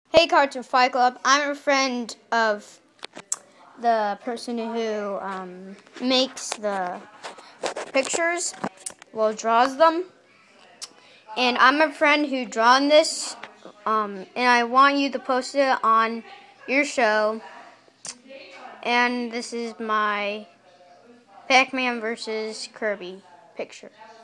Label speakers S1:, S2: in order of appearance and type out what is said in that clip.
S1: Hey Cartoon Fight Club, I'm a friend of the person who makes the pictures, draws them. And I'm a friend who drawn this, and I want you to post it on your show. And this is my Pac-Man versus Kirby picture.